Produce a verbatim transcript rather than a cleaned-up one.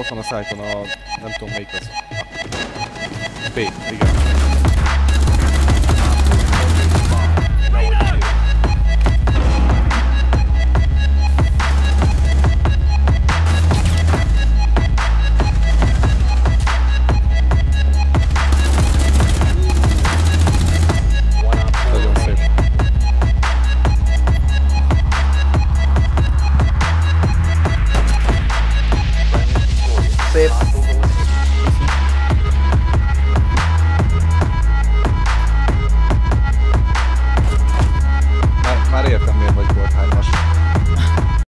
ott van a szájton a... nem tudom melyik az. P, igen.